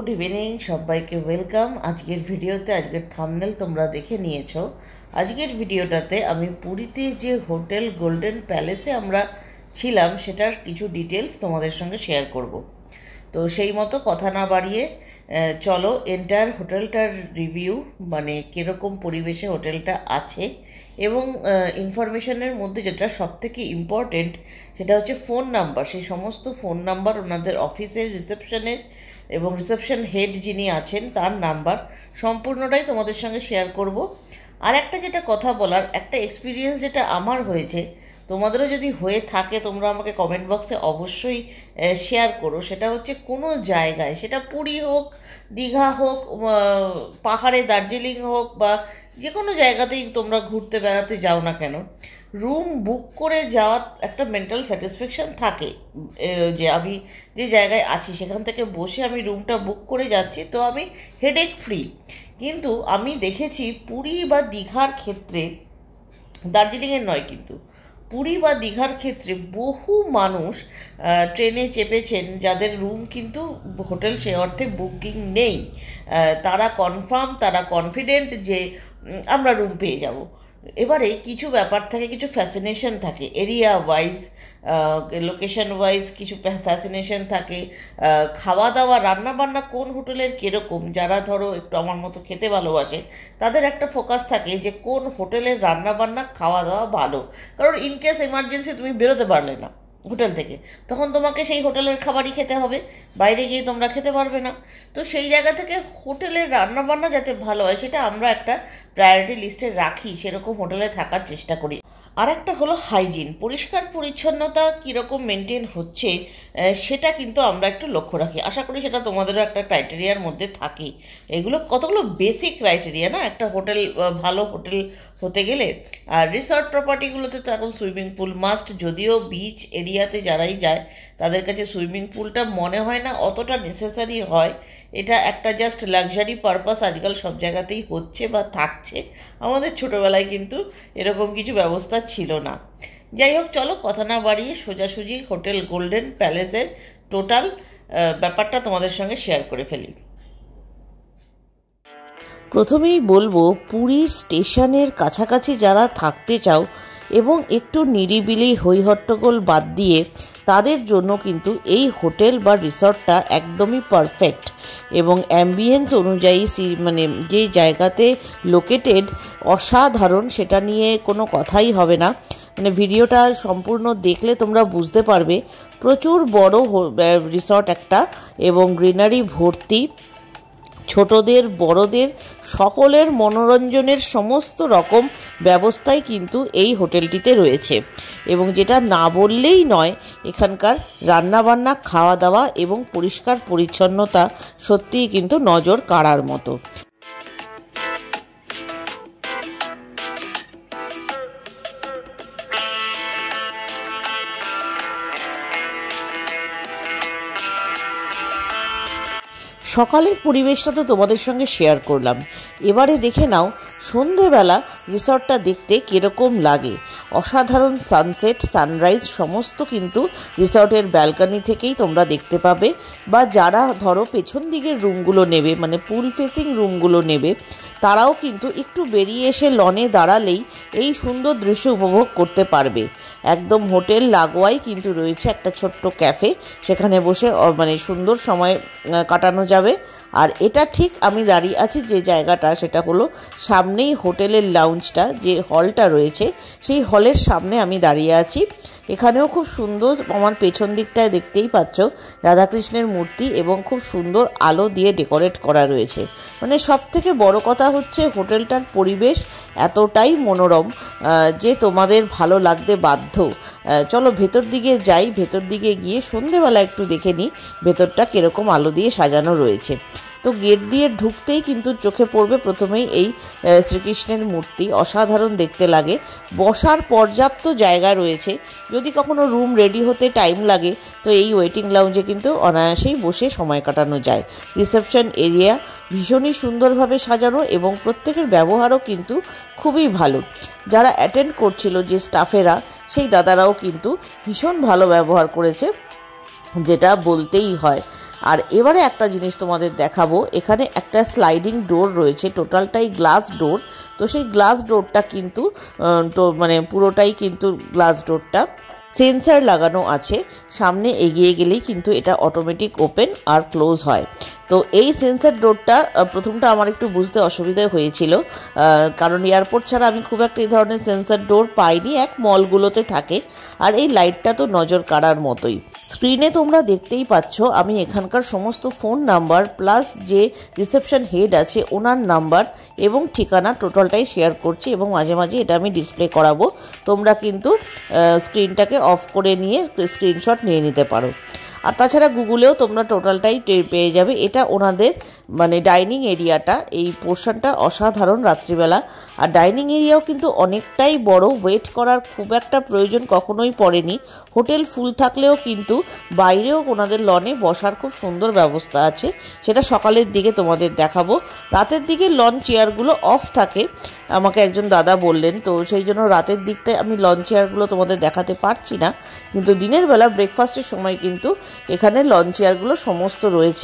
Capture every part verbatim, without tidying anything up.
Evening সবাইকে welcome. আজকের ভিডিওতে আজকের থাম্বনেল তোমরা দেখে নিয়েছো। আজকের ভিডিওটাতে আমি পুরীতে যে হোটেল গোল্ডেন প্যালেসে আমরা ছিলাম সেটার কিছু ডিটেলস তোমাদের সঙ্গে শেয়ার করব। তো সেই মতো কথা না বাড়িয়ে চলো এন্টায়ার হোটেলটার রিভিউ, মানে কীরকম পরিবেশে হোটেলটা আছে এবং ইনফরমেশনের মধ্যে যেটা সবথেকে ইম্পর্টেন্ট সেটা হচ্ছে ফোন নাম্বার। সেই সমস্ত ফোন নাম্বার ওনাদের অফিসের রিসেপশনের এবং রিসেপশন হেড যিনি আছেন তার নাম্বার সম্পূর্ণটাই তোমাদের সঙ্গে শেয়ার করব। আর একটা যেটা কথা বলার, একটা এক্সপিরিয়েন্স যেটা আমার হয়েছে, তোমাদেরও যদি হয়ে থাকে তোমরা আমাকে কমেন্ট বক্সে অবশ্যই শেয়ার করো। সেটা হচ্ছে কোনো জায়গায়, সেটা পুরী হোক, দীঘা হোক, পাহাড়ে দার্জিলিং হোক বা যে কোনো জায়গাতেই তোমরা ঘুরতে বেড়াতে যাও না কেন, রুম বুক করে যাওয়ার একটা মেন্টাল স্যাটিসফ্যাকশান থাকে যে আমি যে জায়গায় আছি সেখান থেকে বসে আমি রুমটা বুক করে যাচ্ছি, তো আমি হেডেক ফ্রি। কিন্তু আমি দেখেছি পুরী বা দীঘার ক্ষেত্রে, দার্জিলিংয়ের নয় কিন্তু পুরী বা দীঘার ক্ষেত্রে বহু মানুষ ট্রেনে চেপেছেন যাদের রুম কিন্তু হোটেল সে অর্থে বুকিং নেই। তারা কনফার্ম, তারা কনফিডেন্ট যে আমরা রুম পেয়ে যাব। এবারে কিছু ব্যাপার থাকে, কিছু ফ্যাসিনেশন থাকে, এরিয়া ওয়াইজ, লোকেশন ওয়াইজ কিছু ফ্যাসিনেশন থাকে। খাওয়া দাওয়া, রান্নাবান্না কোন হোটেলের কীরকম, যারা ধরো একটু আমার মতো খেতে ভালোবাসে তাদের একটা ফোকাস থাকে যে কোন হোটেলের রান্নাবান্না খাওয়া দাওয়া ভালো। কারণ ইনকেস এমার্জেন্সি তুমি বেরোতে পারলে না হোটেল থেকে, তখন তোমাকে সেই হোটেলের খাবারই খেতে হবে, বাইরে গিয়ে তোমরা খেতে পারবে না। তো সেই জায়গা থেকে হোটেলের রান্নাবান্না যাতে ভালো হয় সেটা আমরা একটা প্রায়োরিটি লিস্টে রাখি, সেরকম হোটেলে থাকার চেষ্টা করি। আর একটা হলো হাইজিন, পরিষ্কার পরিচ্ছন্নতা কীরকম মেনটেন হচ্ছে সেটা কিন্তু আমরা একটু লক্ষ্য রাখি। আশা করি সেটা তোমাদেরও একটা ক্রাইটেরিয়ার মধ্যে থাকে। এগুলো কতগুলো বেসিক ক্রাইটেরিয়া না একটা হোটেল, ভালো হোটেল হতে গেলে। আর রিসর্ট প্রপার্টিগুলোতে তো এখন সুইমিং পুল মাস্ট, যদিও বিচ এরিয়াতে যারাই যায় তাদের কাছে সুইমিং পুলটা মনে হয় না অতটা নেসেসারি হয়। এটা একটা জাস্ট লাক্সারি পারপাস আজকাল সব জায়গাতেই হচ্ছে বা থাকছে। আমাদের ছোটোবেলায় কিন্তু এরকম কিছু ব্যবস্থা ছিল না। যাই হোক, চলো কথা না বাড়িয়ে সোজাসুজি হোটেল গোল্ডেন প্যালেসের টোটাল ব্যাপারটা তোমাদের সঙ্গে শেয়ার করে ফেলি। প্রথমেই বলবো, পুরীর স্টেশনের কাছাকাছি যারা থাকতে চাও এবং একটু নিরিবিলি হইহট্টগোল বাদ দিয়ে, তাদের জন্য কিন্তু এই হোটেল বা রিসর্টটা একদমই পারফেক্ট। এবং অ্যাম্বিয়েন্স অনুযায়ী মানে যে জায়গাতে লোকেটেড অসাধারণ, সেটা নিয়ে কোনো কথাই হবে না। মানে ভিডিওটা সম্পূর্ণ দেখলে তোমরা বুঝতে পারবে প্রচুর বড় রিসর্ট একটা এবং গ্রিনারি ভর্তি। ছোটদের বড়দের সকলের মনোরঞ্জনের সমস্ত রকম ব্যবস্থাই কিন্তু এই হোটেলটিতে রয়েছে। এবং যেটা না বললেই নয়, এখানকার রান্নাবান্না, খাওয়া দাওয়া এবং পরিষ্কার পরিচ্ছন্নতা সত্যিই কিন্তু নজর কাড়ার মতো। সকালের পরিবেশটা তো তোমাদের সঙ্গে শেয়ার করলাম। এবারে দেখে নাও সন্ধেবেলা রিসর্টটা দেখতে কীরকম লাগে। অসাধারণ সানসেট, সানরাইজ সমস্ত কিন্তু রিসর্টের ব্যালকনি থেকেই তোমরা দেখতে পাবে। বা যারা ধরো পেছন দিকের রুমগুলো নেবে, মানে পুল ফেসিং রুমগুলো নেবে, তারাও কিন্তু একটু বেরিয়ে এসে লনে দাঁড়ালেই এই সুন্দর দৃশ্য উপভোগ করতে পারবে। একদম হোটেল লাগোয়াই কিন্তু রয়েছে একটা ছোট্ট ক্যাফে, সেখানে বসে মানে সুন্দর সময় কাটানো যাবে। আর এটা ঠিক আমি দাঁড়িয়ে আছি যে জায়গাটা, সেটা হলো সামনেই হোটেলের লাউঞ্জটা, যে হলটা রয়েছে সেই হলের সামনে আমি দাঁড়িয়ে আছি। এখানেও খুব সুন্দর, আমার পেছন দিকটায় দেখতেই পাচ্ছ রাধাকৃষ্ণের মূর্তি এবং খুব সুন্দর আলো দিয়ে ডেকোরেট করা রয়েছে। মানে সব থেকে বড় কথা হচ্ছে হোটেলটার পরিবেশ এতটাই মনোরম যে তোমাদের ভালো লাগতে বাধ্য। চলো ভেতর দিকে যাই, ভেতর দিকে গিয়ে সন্ধেবেলা একটু দেখে নিই ভেতরটা কীরকম আলো দিয়ে সাজানো রয়েছে। তো গেট দিয়ে ঢুকতেই কিন্তু চোখে পড়বে প্রথমেই এই শ্রীকৃষ্ণের মূর্তি, অসাধারণ দেখতে লাগে। বসার পর্যাপ্ত জায়গা রয়েছে, যদি কখনো রুম রেডি হতে টাইম লাগে তো এই ওয়েটিং লাউঞ্জে কিন্তু অনায়াসেই বসে সময় কাটানো যায়। রিসেপশন এরিয়া ভীষণই সুন্দরভাবে সাজানো এবং প্রত্যেকের ব্যবহারও কিন্তু খুবই ভালো। যারা অ্যাটেন্ড করছিল, যে স্টাফেরা, সেই দাদারাও কিন্তু ভীষণ ভালো ব্যবহার করেছে, যেটা বলতেই হয়। আর এবারে একটা জিনিস তোমাদের দেখাবো, এখানে একটা স্লাইডিং ডোর রয়েছে, টোটালটাই গ্লাস ডোর। তো সেই গ্লাস ডোরটা কিন্তু তো মানে পুরোটাই কিন্তু গ্লাস ডোরটা সেন্সার লাগানো আছে, সামনে এগিয়ে গেলেই কিন্তু এটা অটোমেটিক ওপেন আর ক্লোজ হয়। তো এই সেন্সার ডোরটা প্রথমটা আমার একটু বুঝতে অসুবিধা হয়েছিল, কারণ এয়ারপোর্ট ছাড়া আমি খুব একটা এই ধরনের সেন্সার ডোর পাইনি, এক মলগুলোতে থাকে। আর এই লাইটটা তো নজর কাড়ার মতোই। স্ক্রিনে তোমরা দেখতেই পাচ্ছ আমি এখানকার সমস্ত ফোন নাম্বার প্লাস যে রিসেপশন হেড আছে ওনার নাম্বার এবং ঠিকানা টোটালটাই শেয়ার করছি, এবং মাঝে মাঝে এটা আমি ডিসপ্লে করাবো। তোমরা কিন্তু স্ক্রিনটাকে অফ করে নিয়ে স্ক্রিনশট নিয়ে নিতে পারো। আর তাছাড়া গুগলেও তোমরা টোটালটাই টের পেয়ে যাবে। এটা ওনাদের মানে ডাইনিং এরিয়াটা, এই পোর্শনটা অসাধারণ রাত্রিবেলা। আর ডাইনিং এরিয়াও কিন্তু অনেকটাই বড়, ওয়েট করার খুব একটা প্রয়োজন কখনোই পড়েনি। হোটেল ফুল থাকলেও কিন্তু বাইরেও ওনাদের লনে বসার খুব সুন্দর ব্যবস্থা আছে, সেটা সকালের দিকে তোমাদের দেখাবো। রাতের দিকে লন চেয়ারগুলো অফ থাকে আমাকে একজন দাদা বললেন, তো সেই জন্য রাতের দিকটায় আমি লন চেয়ারগুলো তোমাদের দেখাতে পারছি না, কিন্তু দিনের বেলা ব্রেকফাস্টের সময় কিন্তু এখানে লন চেয়ারগুলো সমস্ত রয়েছে,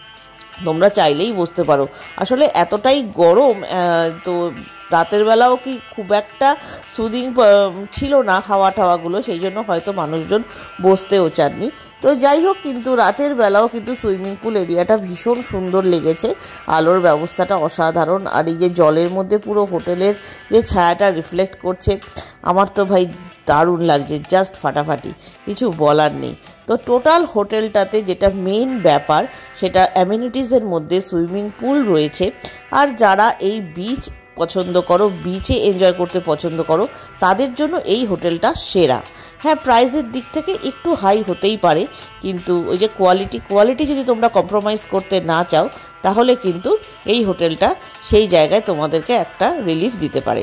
তোমরা চাইলেই বসতে পারো। আসলে এতটাই গরম, তো রাতের বেলাও কি খুব একটা সুদিং ছিল না হাওয়া টাওয়াগুলো, সেই জন্য হয়তো মানুষজন বসতেও চাননি। তো যাই হোক, কিন্তু রাতের বেলাও কিন্তু সুইমিং পুল এরিয়াটা ভীষণ সুন্দর লেগেছে, আলোর ব্যবস্থাটা অসাধারণ। আর এই যে জলের মধ্যে পুরো হোটেলের যে ছায়াটা রিফ্লেক্ট করছে, আমার তো ভাই দারুণ লাগছে, জাস্ট ফাটাফাটি, কিছু বলার নেই। তো টোটাল হোটেলটাতে যেটা মেইন ব্যাপার সেটা অ্যামিনিটিসের মধ্যে সুইমিং পুল রয়েছে। আর যারা এই বিচ পছন্দ করো, বিচে এনজয় করতে পছন্দ করো, তাদের জন্য এই হোটেলটা সেরা। হ্যাঁ, প্রাইসের দিক থেকে একটু হাই হতেই পারে, কিন্তু ওই যে কোয়ালিটি কোয়ালিটি যদি তোমরা কম্প্রোমাইজ করতে না চাও, তাহলে কিন্তু এই হোটেলটা সেই জায়গায় তোমাদেরকে একটা রিলিফ দিতে পারে।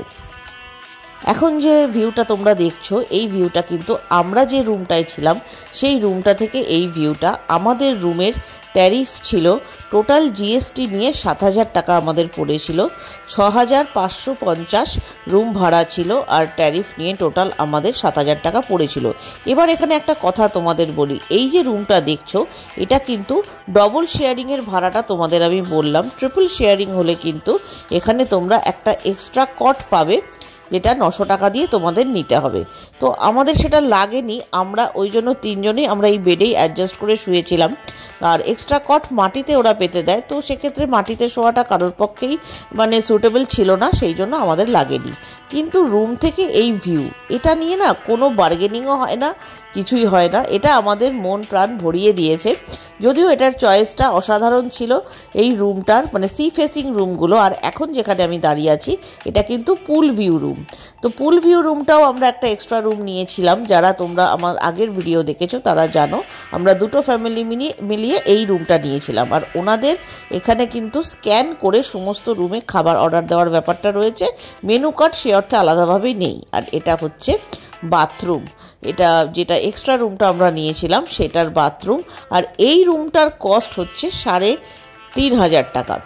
এখন যে ভিউটা তোমরা দেখছো, এই ভিউটা কিন্তু আমরা যে রুমটায় ছিলাম সেই রুমটা থেকে এই ভিউটা। আমাদের রুমের ট্যারিফ ছিল টোটাল জিএসটি নিয়ে সাত হাজার টাকা আমাদের পড়েছিল, ছ হাজার পাঁচশো পঞ্চাশ রুম ভাড়া ছিল, আর ট্যারিফ নিয়ে টোটাল আমাদের সাত হাজার টাকা পড়েছিল। এবার এখানে একটা কথা তোমাদের বলি, এই যে রুমটা দেখছো এটা কিন্তু ডবল শেয়ারিংয়ের ভাড়াটা তোমাদের আমি বললাম, ট্রিপল শেয়ারিং হলে কিন্তু এখানে তোমরা একটা এক্সট্রা কট পাবে, যেটা নশো টাকা দিয়ে তোমাদের নিতে হবে। তো আমাদের সেটা লাগেনি, আমরা ওই জন্য তিনজনেই আমরা এই বেডেই অ্যাডজাস্ট করে শুয়েছিলাম। আর এক্সট্রা কট মাটিতে ওরা পেতে দেয়, তো সেক্ষেত্রে মাটিতে শোয়াটা কারোর পক্ষেই মানে সুটেবল ছিল না, সেই জন্য আমাদের লাগেনি। কিন্তু রুম থেকে এই ভিউ, এটা নিয়ে না কোনো বার্গেনিংও হয় না, কিছুই হয় না, এটা আমাদের মন প্রাণ ভরিয়ে দিয়েছে। যদিও এটার চয়েসটা অসাধারণ ছিল এই রুমটার, মানে সি ফেসিং রুমগুলো। আর এখন যেখানে আমি দাঁড়িয়ে আছি এটা কিন্তু পুল ভিউ রুম। তো পুল ভিউ রুমটাও আমরা একটা এক্সট্রা রুম নিয়েছিলাম, যারা তোমরা আমার আগের ভিডিও দেখেছো তারা জানো আমরা দুটো ফ্যামিলি মিলিয়ে মিলিয়ে এই রুমটা নিয়েছিলাম। আর ওনাদের এখানে কিন্তু স্ক্যান করে সমস্ত রুমে খাবার অর্ডার দেওয়ার ব্যাপারটা রয়েছে, মেনু কার্ড সে অর্থে আলাদাভাবেই নেই। আর এটা হচ্ছে বাথরুম, এটা যেটা এক্সট্রা রুমটা আমরা নিয়েছিলাম সেটার বাথরুম। আর এই রুমটার কস্ট হচ্ছে সাড়ে তিন হাজার টাকা।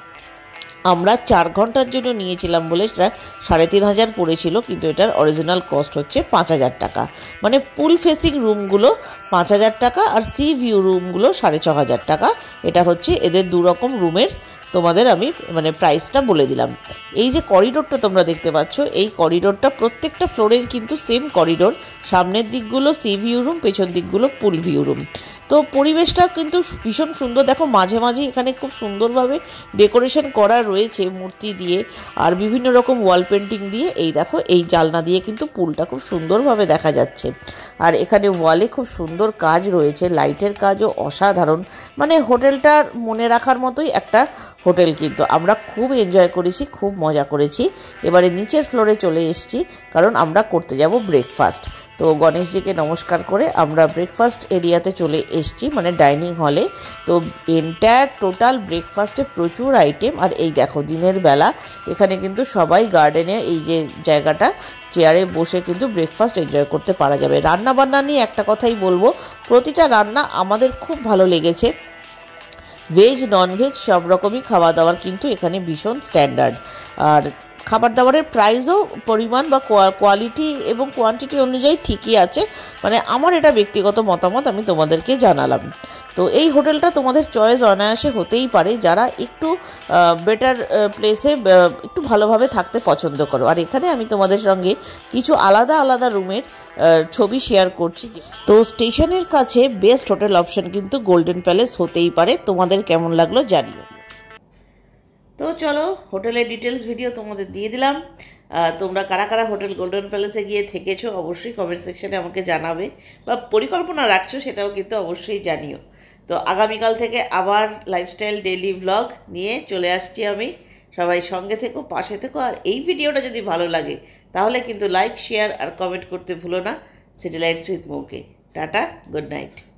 আমরা চার ঘন্টার জন্য নিয়েছিলাম বলে সেটা সাড়ে তিন হাজার পড়েছিল, কিন্তু এটার অরিজিনাল কস্ট হচ্ছে পাঁচ হাজার টাকা। মানে পুল ফেসিং রুমগুলো পাঁচ হাজার টাকা আর সি ভিউ রুমগুলো সাড়ে ছ হাজার টাকা। এটা হচ্ছে এদের দু রকম রুমের তোমাদের আমি মানে প্রাইসটা বলে দিলাম। এই যে করিডোরটা তোমরা দেখতে পাচ্ছ, এই করিডোরটা প্রত্যেকটা ফ্লোরের কিন্তু সেম করিডোর, সামনের দিকগুলো সি ভিউ রুম, পেছন দিকগুলো পুল ভিউ রুম। তো পরিবেশটা কিন্তু ভীষণ সুন্দর, দেখো মাঝে মাঝে এখানে খুব সুন্দরভাবে ডেকোরেশন করা রয়েছে মূর্তি দিয়ে আর বিভিন্ন রকম ওয়াল পেন্টিং দিয়ে। এই দেখো এই জালনা দিয়ে কিন্তু পুলটা খুব সুন্দরভাবে দেখা যাচ্ছে। আর এখানে ওয়ালে খুব সুন্দর কাজ রয়েছে, লাইটের কাজও অসাধারণ, মানে হোটেলটার মনে রাখার মতোই একটা হোটেল। কিন্তু আমরা খুব এনজয় করেছি, খুব মজা করেছি। এবারে নিচের ফ্লোরে চলে এসেছি, কারণ আমরা করতে যাব ব্রেকফাস্ট। তো গণেশজিকে নমস্কার করে আমরা ব্রেকফাস্ট এরিয়াতে চলে এসেছি, মানে ডাইনিং হলে। তো এন্টায়ার টোটাল ব্রেকফাস্টে প্রচুর আইটেম। আর এই দেখো দিনের বেলা এখানে কিন্তু সবাই গার্ডেনে এই যে জায়গাটা, চেয়ারে বসে কিন্তু ব্রেকফাস্ট এনজয় করতে পারা যাবে। রান্না বান্না নিয়ে একটা কথাই বলবো, প্রতিটা রান্না আমাদের খুব ভালো লেগেছে। ভেজ ননভেজ সব রকমই খাওয়া দাওয়ার কিন্তু এখানে ভীষণ স্ট্যান্ডার্ড। আর খাবার দাবারের প্রাইসও পরিমাণ বা কোয়ালিটি এবং কোয়ান্টিটি অনুযায়ী ঠিকই আছে, মানে আমার এটা ব্যক্তিগত মতামত আমি তোমাদেরকে জানালাম। তো এই হোটেলটা তোমাদের চয়েস অনায়াসে হতেই পারে যারা একটু বেটার প্লেসে একটু ভালোভাবে থাকতে পছন্দ করো। আর এখানে আমি তোমাদের সঙ্গে কিছু আলাদা আলাদা রুমের ছবি শেয়ার করছি। তো স্টেশনের কাছে বেস্ট হোটেল অপশন কিন্তু গোল্ডেন প্যালেস হতেই পারে। তোমাদের কেমন লাগলো জানিও। তো চলো হোটেলের ডিটেলস ভিডিও তোমাদের দিয়ে দিলাম। তোমরা কারা কারা হোটেল গোল্ডেন প্যালেসে গিয়ে থেকেছো অবশ্যই কমেন্ট সেকশনে আমাকে জানাবে, বা পরিকল্পনা রাখছো সেটাও কিন্তু অবশ্যই জানিও। তো আগামীকাল থেকে আবার লাইফস্টাইল ডেইলি ব্লগ নিয়ে চলে আসছি আমি। সবাই সঙ্গে থেকো, পাশে থেকো। আর এই ভিডিওটা যদি ভালো লাগে তাহলে কিন্তু লাইক, শেয়ার আর কমেন্ট করতে ভুলো না। সিটি লাইটস উইথ মৌকে। Tata, good night.